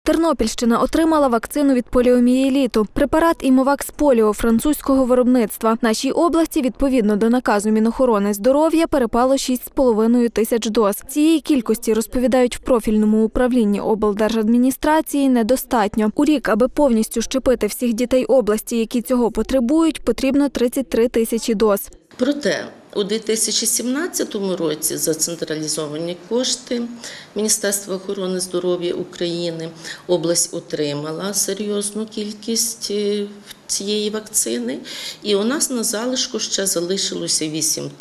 Тернопільщина отримала вакцину від поліомієліту. Препарат «Імовакс Поліо» французького виробництва. Нашій області, відповідно до наказу Мінохорони здоров'я, перепало 6,5 тисяч доз. Цієї кількості, розповідають в профільному управлінні облдержадміністрації, недостатньо. У рік, аби повністю щепити всіх дітей області, які цього потребують, потрібно 33 тисячі доз. Проте у 2017 році за централізовані кошти Міністерства охорони здоров'я України область отримала серйозну кількість цієї вакцини. І у нас на залишку ще залишилося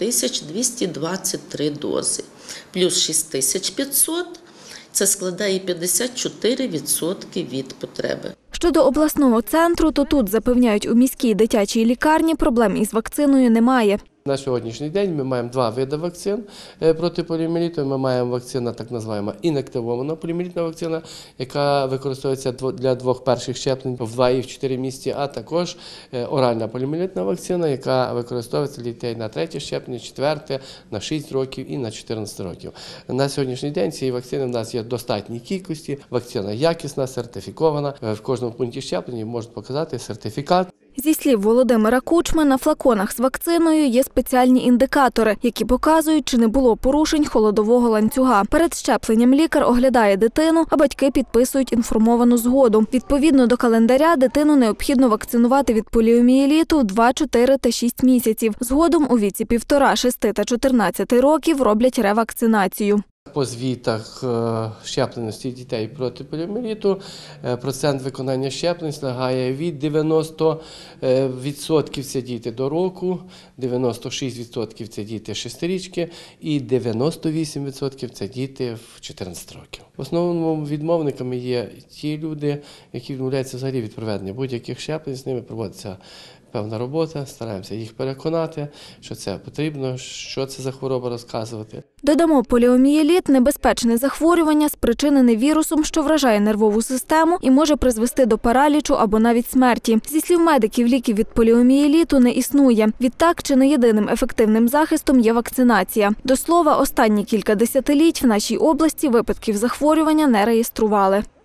8223 дози, плюс 6500 – це складає 54% від потреби. Щодо обласного центру, то тут, запевняють, у міській дитячій лікарні проблем із вакциною немає. На сьогоднішній день ми маємо два види вакцин проти поліомієліту. Ми маємо вакцину, так називаємо інактивована поліомієлітна вакцина, яка використовується для двох перших щеплень в 2 і в 4 місяці, а також оральна поліомієлітна вакцина, яка використовується для дітей на 3 щеплення, 4, на 6 років і на 14 років. На сьогоднішній день цієї вакцини в нас є в достатній кількості. Вакцина якісна, сертифікована. В кожному пункті щеплення можуть показати сертифікат. Зі слів Володимира Кучми, на флаконах з вакциною є спеціальні індикатори, які показують, чи не було порушень холодового ланцюга. Перед щепленням лікар оглядає дитину, а батьки підписують інформовану згоду. Відповідно до календаря, дитину необхідно вакцинувати від поліомієліту в 2, 4 та 6 місяців. Згодом у віці 1,5, 6 та 14 років роблять ревакцинацію. По звітах щепленості дітей проти поліомієліту процент виконання щеплень сягає від 90% – це діти до року, 96% – це діти 6-річки і 98% – це діти в 14 років. В основному відмовниками є ті люди, які відмовляються взагалі від проведення будь-яких щеплень, з ними проводиться певна робота, стараємося їх переконати, що це потрібно, що це за хвороба, розказувати. Додамо, поліомієліт – небезпечне захворювання, спричинене вірусом, що вражає нервову систему і може призвести до паралічу або навіть смерті. Зі слів медиків, ліків від поліомієліту не існує. Відтак, чи не єдиним ефективним захистом є вакцинація. До слова, останні кілька десятиліть в нашій області випадків захворювання не реєстрували.